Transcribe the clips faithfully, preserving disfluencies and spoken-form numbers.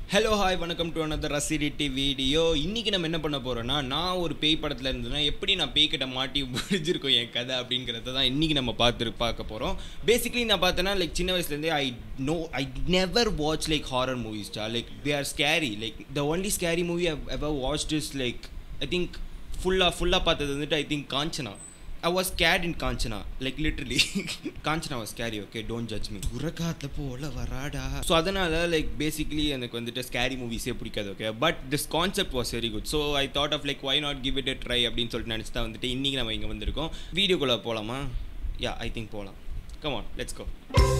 Hello, hi, welcome to another Rasiriti video. இன்னைக்கு நம்ம என்ன பண்ண போறோம்னா நான் ஒரு பேய் படத்துல இருந்தேனா எப்படி நான் பேய் கிட்ட மாட்டி முடிஞ்சிருக்கோம் என் கதை அப்படிங்கறத தான் இன்னைக்கு நம்ம பார்த்து பார்க்க போறோம். Basically நான் பார்த்தேனா like சின்ன வயசுல இருந்தே I know I never watch like horror movies. Like they are scary. Like the only scary movie I've ever watched is like I think fulla fulla பார்த்தது வந்துட்டு I think Kanchana. I was scared in Kanchana, like literally. Kanchana was scary, okay? Don't judge me. Urakaatla pola varada. So adanala like basically enakku vandita scary movies e pidikadhu, okay? But this concept was very good. So I thought of like why not give it a try அப்படினு சொல்லிட்டு நினைச்சா வந்துட்டு இன்னைக்கு நம்ம இங்க வந்திருக்கோம். வீடியோக்குள்ள போலாமா? Yeah, I think போலாம். Come on, let's go.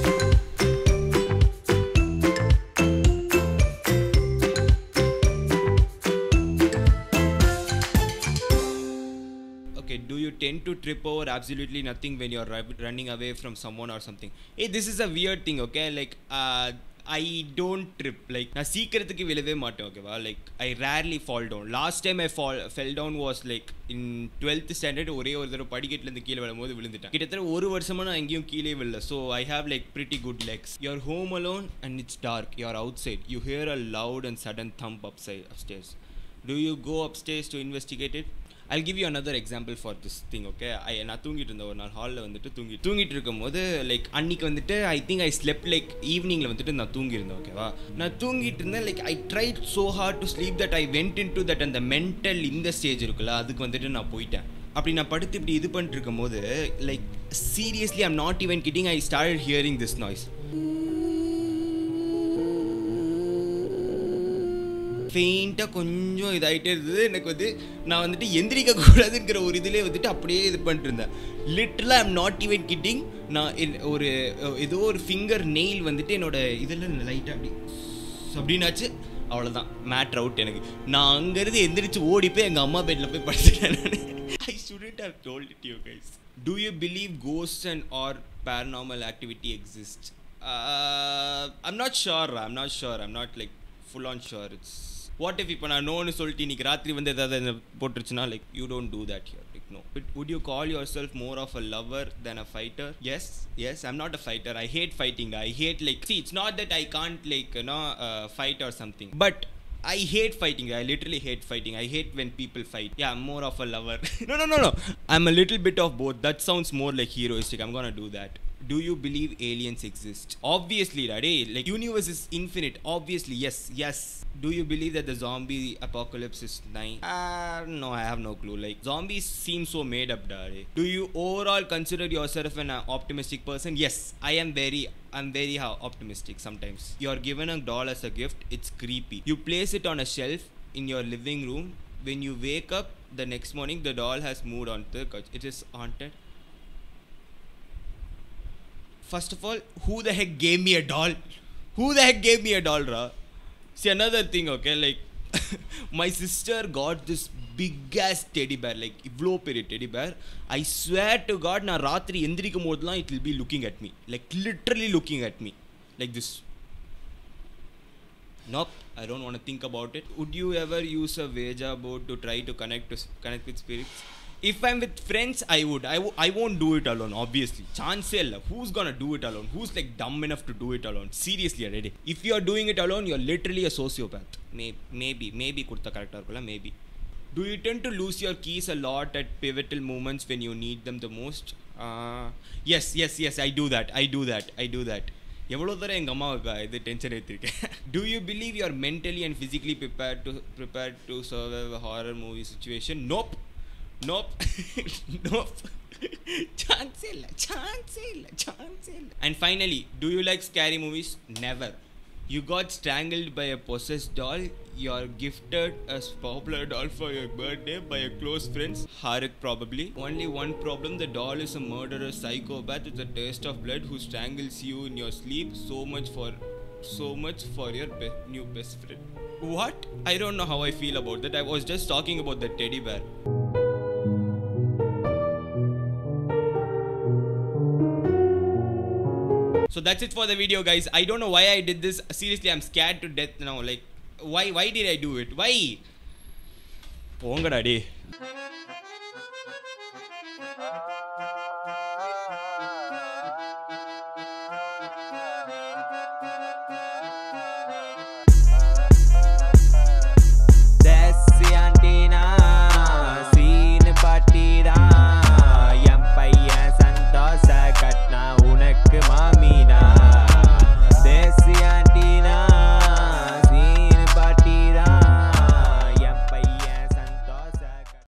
Do you tend to trip over absolutely nothing when you're running away from someone or something? Hey, this is a weird thing, okay? Like, uh, I don't trip. Like, na secretly vilave maate, okay? Like, I rarely fall down. Last time I fall fell down was like in twelfth standard. ஒரே ஒரு தடவை படிக்கட்ல இருந்து கீழ விழும்போது விழுந்துட்டேன். கிட்டத்தட்ட ஒரு வருஷமா நான் எங்கேயும் கீழே விழல. So I have like pretty good legs. You're home alone and it's dark. You're outside. You hear a loud and sudden thump upside upstairs. Do you go upstairs to investigate it? I'll give you another example for this thing, okay? I நான் தூங்கிட்டு இருந்த ஒரு நாள் ஹால்ல வந்துட்டு தூங்கி தூங்கிட்டு இருக்கும்போது லைக் அன்னைக்கு வந்துட்டு I think I slept like ஈவினிங்ல வந்துட்டு நான் தூங்கி இருந்தேன், ஓகேவா? நான் தூங்கிட்டு இருந்தேன் like I tried so hard to sleep that I went into that அந்த மென்டல் இந்த ஸ்டேஜ் இருக்குல்ல அதுக்கு வந்துட்டு நான் போயிட்டேன். அப்படி நான் படுத்து இப்படி இது பண்ணிட்டு இருக்கும்போது like seriously I'm not even kidding, I started hearing this noise. ஃபெயிண்டாக கொஞ்சம் இதாகிட்டே இருந்தது. எனக்கு வந்து நான் வந்துட்டு எந்திரிக்க கூடாதுங்கிற ஒரு இதிலே வந்துட்டு அப்படியே இது பண்ணிட்டு இருந்தேன். லிட்டரலாக ஐம் நாட் ஈவன் கிட்டிங். நான் ஒரு ஏதோ ஒரு ஃபிங்கர் நெயில் வந்துட்டு என்னோட இதில் லைட்டாக அப்படி அப்படின்னாச்சு, அவ்வளோதான், மேட்ரு அவுட். எனக்கு நான் அங்கேருந்து எந்திரிச்சு ஓடி போய் எங்கள் அம்மா பெட்டில் போய் படிச்சுட்டேன் நான். ஐ shouldn't have told it to you guys. Do you believe ghosts and or paranormal activity exist? Uh, I'm not sure. I'm not sure. I'm not like full on sure. It's what if இப்போ நான் நோன்னு சொல்லிட்டு இன்னைக்கு ராத்திரி வந்து ஏதாவது போட்டுருச்சுன்னா like you don't do that here, like no. But would you call yourself more of a lover than a fighter? Yes yes I'm not a fighter. I hate fighting. I hate like see it's not that I can't like no fight or something, but I hate fighting. I literally hate fighting. I hate when people fight. Yeah, I'm more of a lover. no, no, no, no. I'm a little bit of both. That sounds more like heroistic. I'm gonna do that. Do you believe aliens exist? Obviously, right? Like, universe is infinite. Obviously, yes, yes. Do you believe that the zombie apocalypse is nigh? Uh, no, I have no clue. Like, zombies seem so made up, daddy. Do you overall consider yourself an uh, optimistic person? Yes, I am very, I'm very uh, optimistic sometimes. You are given a doll as a gift. It's creepy. You place it on a shelf in your living room. When you wake up the next morning, the doll has moved on to the couch. It is haunted. First of all, who the heck gave me a doll? Who the heck gave me a doll, ra? See, another thing, okay, like my sister got this big ass teddy bear, like ivlo peri teddy bear. I swear to God, na raatri endirikum bodla it will be looking at me, like literally looking at me like this. Nope, I don't want to think about it. Would you ever use a Ouija board to try to connect to connect with spirits? If I'm with friends, I would. I, w- I won't do it alone, obviously. Chance illa. Who's gonna do it alone? Who's like dumb enough to do it alone? Seriously, already. If you're doing it alone, you're literally a sociopath. Maybe, maybe, maybe kurta character kula, maybe. Do you tend to lose your keys a lot at pivotal moments when you need them the most? Uh, yes, yes, yes, I do that. I do that. I do that. எவ்வளோ தூரம் எங்கள் அம்மாவுக்கு இது tension ஏற்றிருக்கேன். Do you believe you are mentally and physically prepared to prepared to survive a horror movie situation? Nope. Nope. Nope. Chance illa, chance illa, chance illa. And finally, do you like scary movies? Never. You got strangled by a possessed doll. You are gifted a popular doll for your birthday by your close friends. Harit probably. Only one problem, the doll is a murderous psychopath with a taste of blood who strangles you in your sleep. So much for so much for your be- new best friend. What? I don't know how I feel about that. I was just talking about the teddy bear. So that's it for the video, guys. I don't know why I did this. Seriously, I'm scared to death now. Like, why why did I do it? Why? Ponga daddy.